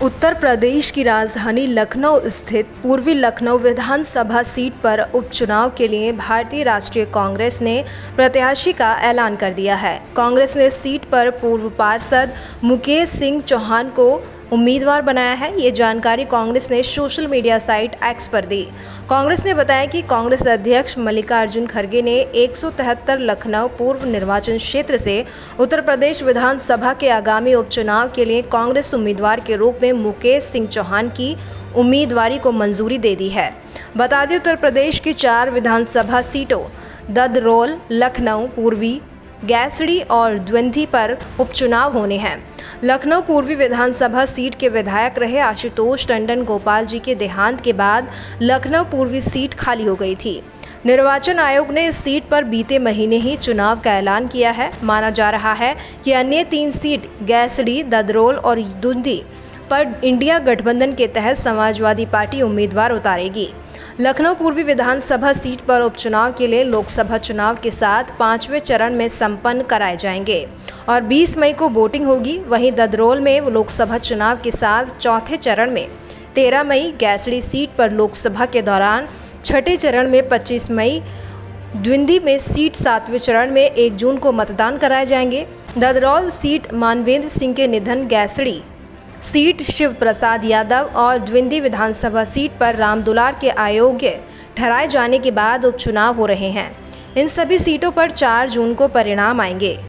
उत्तर प्रदेश की राजधानी लखनऊ स्थित पूर्वी लखनऊ विधानसभा सीट पर उपचुनाव के लिए भारतीय राष्ट्रीय कांग्रेस ने प्रत्याशी का ऐलान कर दिया है। कांग्रेस ने सीट पर पूर्व पार्षद मुकेश सिंह चौहान को उम्मीदवार बनाया है। ये जानकारी कांग्रेस ने सोशल मीडिया साइट एक्स पर दी। कांग्रेस ने बताया कि कांग्रेस अध्यक्ष मल्लिकार्जुन खड़गे ने 173 लखनऊ पूर्व निर्वाचन क्षेत्र से उत्तर प्रदेश विधानसभा के आगामी उपचुनाव के लिए कांग्रेस उम्मीदवार के रूप में मुकेश सिंह चौहान की उम्मीदवारी को मंजूरी दे दी है। बता दें, उत्तर प्रदेश की 4 विधानसभा सीटों ददरोल, लखनऊ पूर्वी, गैसड़ी और द्विंदी पर उपचुनाव होने हैं। लखनऊ पूर्वी विधानसभा सीट के विधायक रहे आशुतोष टंडन गोपाल जी के देहांत के बाद लखनऊ पूर्वी सीट खाली हो गई थी। निर्वाचन आयोग ने इस सीट पर बीते महीने ही चुनाव का ऐलान किया है। माना जा रहा है कि अन्य 3 सीट गैसड़ी, ददरोल और द्विंदी पर इंडिया गठबंधन के तहत समाजवादी पार्टी उम्मीदवार उतारेगी। लखनऊ पूर्वी विधानसभा सीट पर उपचुनाव के लिए लोकसभा चुनाव के साथ 5वें चरण में संपन्न कराए जाएंगे और 20 मई को वोटिंग होगी। वहीं ददरोल में लोकसभा चुनाव के साथ चौथे चरण में 13 मई, गैसड़ी सीट पर लोकसभा के दौरान छठे चरण में 25 मई, द्विंदी में सीट 7वें चरण में 1 जून को मतदान कराए जाएंगे। ददरोल सीट मानवेंद्र सिंह के निधन, गैसड़ी सीट शिव प्रसाद यादव और द्विंदी विधानसभा सीट पर राम दुलार के अयोग्य ठहराए जाने के बाद उपचुनाव हो रहे हैं। इन सभी सीटों पर 4 जून को परिणाम आएंगे।